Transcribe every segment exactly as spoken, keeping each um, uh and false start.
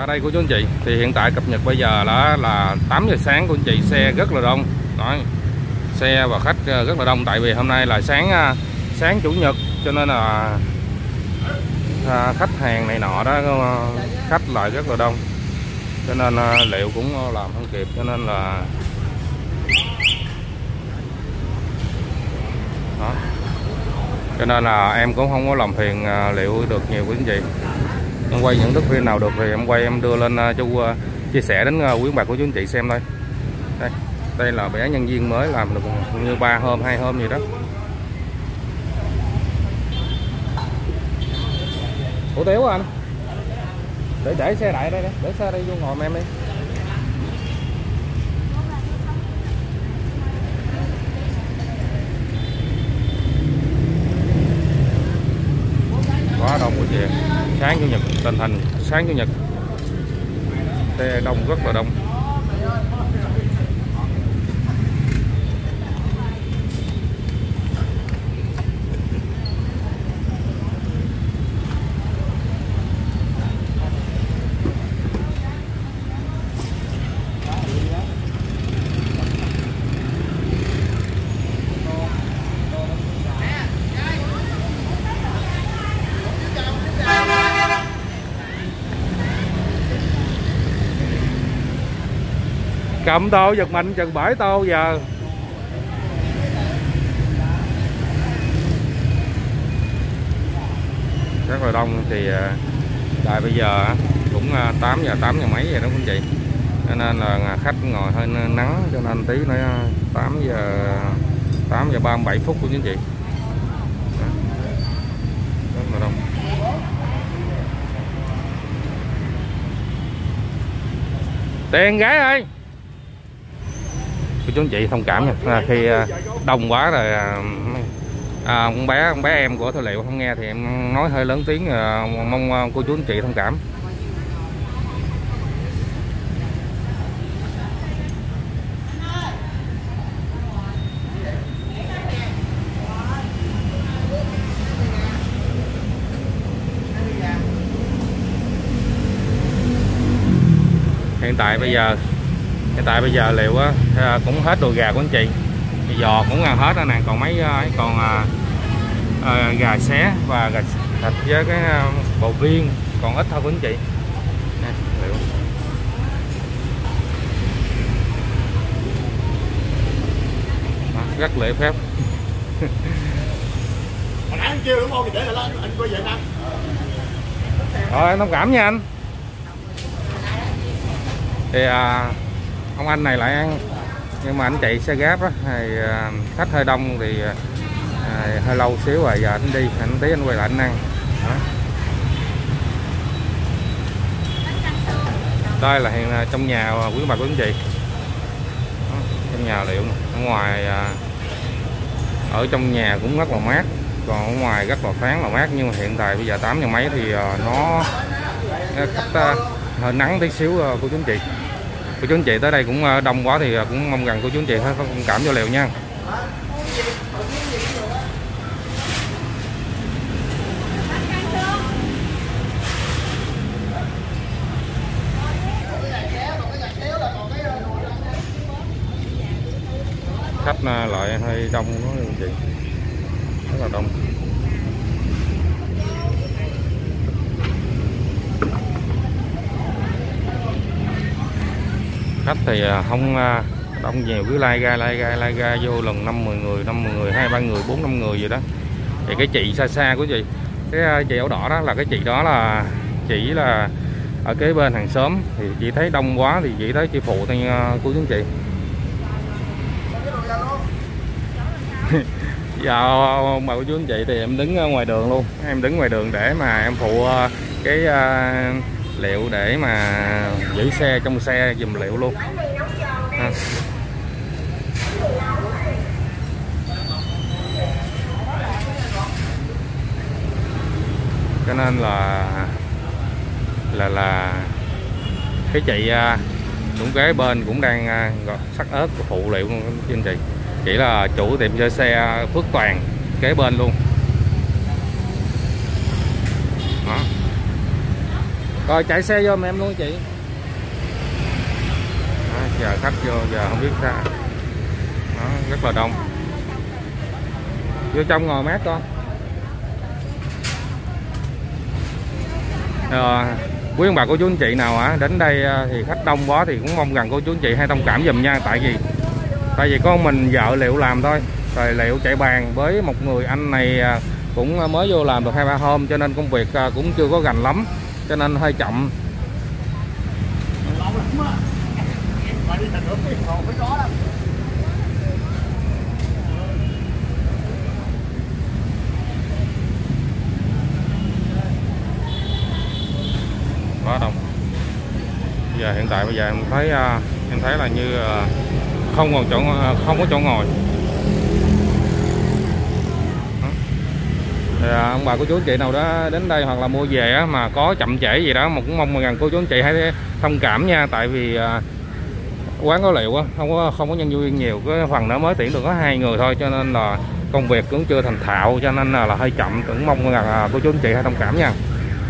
Ở đây của chú anh chị thì hiện tại cập nhật bây giờ là là tám giờ sáng của anh chị, xe rất là đông. Đó, xe và khách rất là đông, tại vì hôm nay là sáng sáng chủ nhật cho nên là à, khách hàng này nọ đó, khách lại rất là đông, cho nên à, liệu cũng làm không kịp, cho nên là đó. Cho nên là em cũng không có làm phiền à, liệu được nhiều quý anh chị. Em quay những thước phim nào được thì em quay, em đưa lên uh, cho uh, chia sẻ đến uh, quý bà của chú anh chị xem thôi. Đây, đây là bé nhân viên mới làm được như ba hôm, hai hôm gì đó. Hủ tiếu anh, để để xe đại đây, để xe đây vô ngồi em đi. Quá đông của chị. Sáng chủ nhật, tình hình sáng chủ nhật xe đông, rất là đông. Cầm tô giật mình chừng bảy tô giờ. Rất là đông. Thì tại bây giờ cũng tám giờ, tám giờ mấy vậy đó quý anh chị, cho nên là khách ngồi hơi nắng, cho nên tí nữa tám giờ, tám giờ ba mươi bảy phút của quý anh chị. Rất là đông. Tiền gái ơi, cô chú anh chị thông cảm nha, à, khi à, đông quá rồi à, à, con bé con bé em của Thời Liệu không nghe thì em nói hơi lớn tiếng, à, mong à, cô chú anh chị thông cảm. Hiện tại bây giờ Hiện tại bây giờ Liệu á, cũng hết đồ gà của anh chị, giò cũng ăn hết rồi nè, còn mấy còn à, à, gà xé và gà thịt với cái bầu viên còn ít thôi của anh chị. Nè, Liệu. Đó, rất lễ phép. Hồi nãy anh kêu đúng không, thì để là anh quay về ăn. Rồi em thông cảm nha anh. Thì à, ông anh này lại ăn, nhưng mà anh chạy xe gáp á, thì à, khách hơi đông thì à, hơi lâu xíu rồi, giờ anh đi, anh tí anh quay lại anh ăn. Đó. Đây là hiện trong nhà quý bà quý anh chị. Đó, trong nhà Liệu, ở ngoài à, ở trong nhà cũng rất là mát, còn ở ngoài rất là thoáng là mát, nhưng mà hiện tại bây giờ tám giờ mấy thì à, nó khách à, hơi nắng tí xíu à, cô chú anh chị. Cô chú anh chị tới đây cũng đông quá thì cũng mong rằng cô chú anh chị có thông cảm cho Liệu nha. Khách lại hơi đông quá anh chị, rất là đông. Khách thì không đông nhiều, cứ lai ra lai ra lai ra vô lần năm mười người, năm mười người, hai ba người, bốn năm người gì đó. Thì cái chị xa xa của chị, cái chị áo đỏ đó là cái chị đó là chỉ là ở kế bên hàng xóm, thì chị thấy đông quá thì chị thấy chị phụ thôi cô chú anh chị. Dạ bà cô chú anh chị, thì em đứng ngoài đường luôn, em đứng ngoài đường để mà em phụ cái uh, Liệu để mà giữ xe trong xe giùm Liệu luôn ha. Cho nên là là là cái chị cũng kế bên cũng đang sắc ớt phụ Liệu luôn anh chị. Chỉ là chủ tiệm chơi xe Phước Toàn kế bên luôn. Đó. Rồi chạy xe vô em luôn chị. Đó, chờ khách vô giờ không biết sao. Đó, rất là đông. Vô trong ngồi mát con. Rồi, quý ông bà cô chú anh chị nào á đến đây thì khách đông quá thì cũng mong rằng cô chú anh chị hay thông cảm giùm nha. Tại vì tại vì con mình vợ Liệu làm thôi, rồi Liệu chạy bàn với một người anh này cũng mới vô làm được hai ba hôm, cho nên công việc cũng chưa có gành lắm, cho nên hơi chậm. Quá đông. Giờ hiện tại bây giờ em thấy em thấy là như không còn chỗ không có chỗ ngồi. Thì ông bà cô chú anh chị nào đó đến đây hoặc là mua về á, mà có chậm trễ gì đó mà cũng mong rằng cô chú anh chị hãy thông cảm nha. Tại vì quán có Liệu á không có không có nhân viên nhiều, cái phần đó mới tuyển được có hai người thôi, cho nên là công việc cũng chưa thành thạo, cho nên là, là hơi chậm. Cũng mong rằng cô chú anh chị hãy thông cảm nha.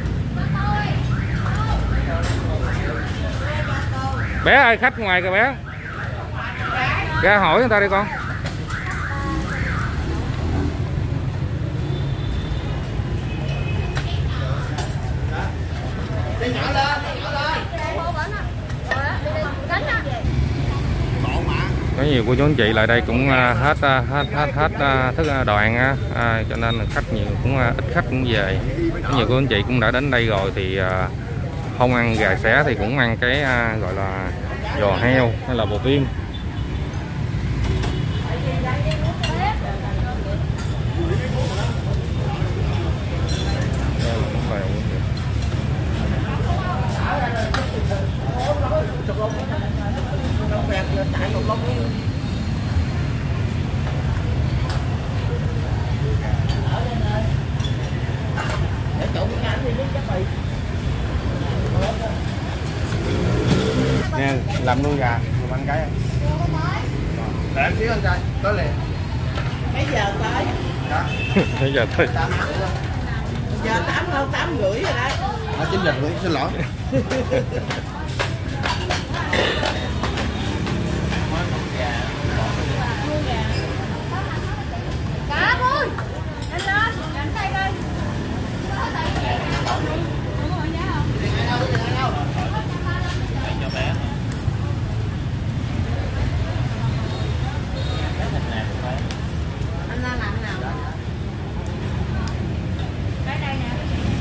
Bé ơi, khách ngoài kìa bé. Ra hỏi người ta đi con. Có nhiều cô chú anh chị lại đây cũng hết hết hết hết thức đoàn á, à, cho nên khách nhiều cũng ít khách cũng về. Có nhiều cô chú anh chị cũng đã đến đây rồi thì không ăn gà xé thì cũng ăn cái gọi là giò heo hay là bò viên. Nè, làm nuôi gà, làm ăn cái em. Để em xíu anh trai, tới liền. Mấy giờ tới? Dạ. Bây giờ tới. Giờ tám hơn tám rưỡi rồi đấy. À, chín giờ rưỡi, xin lỗi. Cá vui. Anh lên, anh đây đây. Anh làm làm nào? Cái đây nè.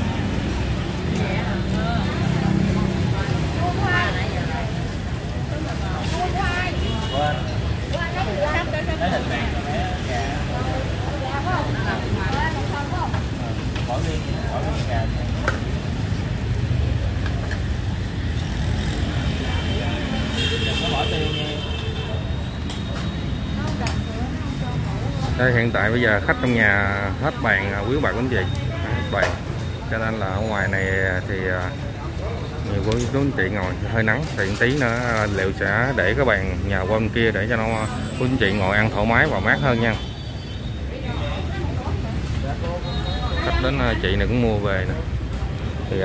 Đây, hiện tại bây giờ khách trong nhà hết bàn quý bà anh chị, hết bàn, cho nên là ở ngoài này thì nhiều cô chú anh chị ngồi hơi nắng, thì tí nữa Liệu sẽ để cái bàn nhà qua bên kia để cho nó cô anh chị ngồi ăn thoải mái và mát hơn nha. Khách đến chị này cũng mua về nè. Thì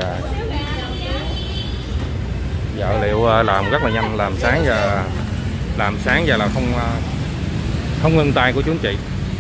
vợ Liệu làm rất là nhanh, làm sáng giờ làm sáng giờ là không không ngưng tay của chú anh chị.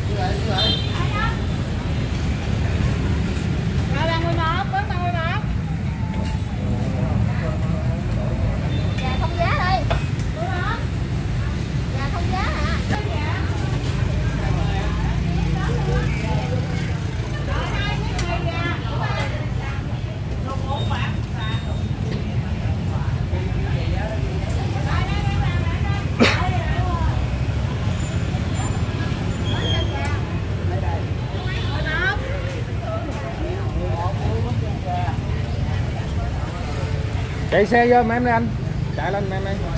Chạy xe vô mà em đi anh, chạy lên em em.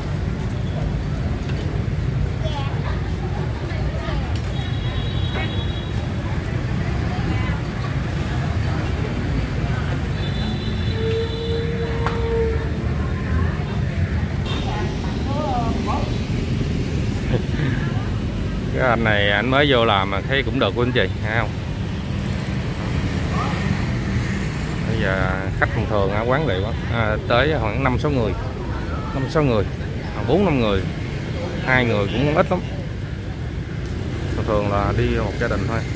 Cái anh này anh mới vô làm mà thấy cũng được của anh chị, thấy không? bây giờ khách thường thường ở quán liệu à, tới khoảng năm sáu người, năm sáu người, bốn năm người, hai người cũng ít lắm. Thường thường là đi một gia đình thôi.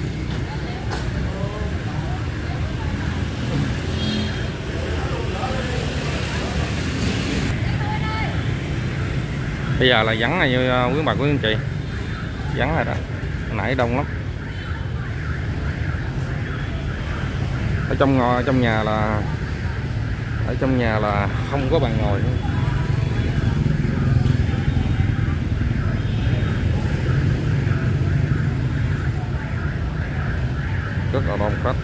Bây giờ là vắng này như quý bà quý anh chị, vắng rồi đó, nãy đông lắm. Ở trong trong nhà là ở trong nhà là không có bàn ngồi nữa. Rất là đông khách.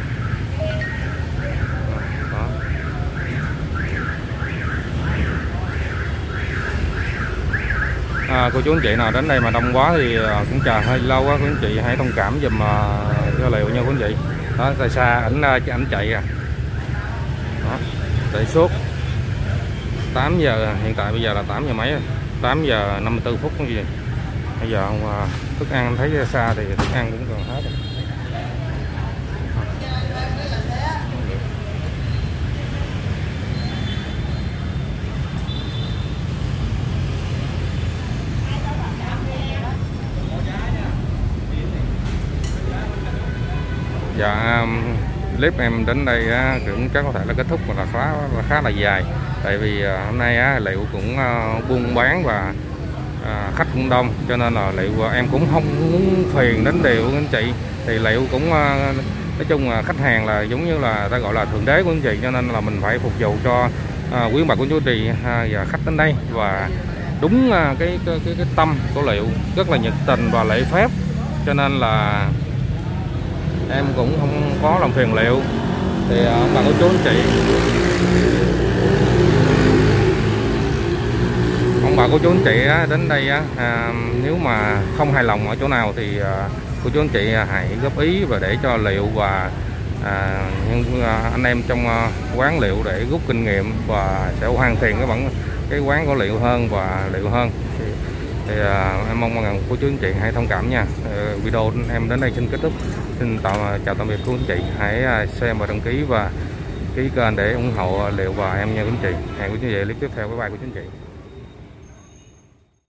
Đó. À, cô chú anh chị nào đến đây mà đông quá thì cũng chờ hơi lâu quá, quý anh chị hãy thông cảm giùm cho liệu nha quý anh chị. Đó, tại xa ảnh ảnh chạy à. Đó, chạy suốt tám giờ, hiện tại bây giờ là tám giờ mấy, tám giờ năm mươi tư phút cái gì. Bây giờ thức ăn thấy xa thì thức ăn cũng gần hết rồi. Dạ, clip em đến đây á, cũng chắc có thể là kết thúc là khá khá là dài, tại vì à, hôm nay á, liệu cũng à, buôn bán và à, khách cũng đông, cho nên là liệu à, em cũng không muốn phiền đến điều của anh chị. Thì liệu cũng à, nói chung là khách hàng là giống như là ta gọi là thượng đế của anh chị, cho nên là mình phải phục vụ cho à, quý bà của chú chị à, và khách đến đây và đúng à, cái, cái cái cái tâm của liệu rất là nhiệt tình và lễ phép, cho nên là em cũng không có làm phiền liệu. Thì ông bà cô chú anh chị, ông bà cô chú anh chị á, đến đây á, à, nếu mà không hài lòng ở chỗ nào thì à, cô chú anh chị hãy góp ý và để cho liệu và à, nhưng, à, anh em trong à, quán liệu để rút kinh nghiệm và sẽ hoàn thiện cái bản cái quán của liệu hơn và liệu hơn. Thì, thì à, em mong rằng cô chú anh chị hãy thông cảm nha. À, video em đến đây xin kết thúc. Xin tạm, chào tạm biệt cô anh chị. Hãy xem và đăng ký và ký kênh để ủng hộ liệu và em nha quý anh chị. Hẹn quý anh chị clip tiếp theo. Bye bye quý anh chị.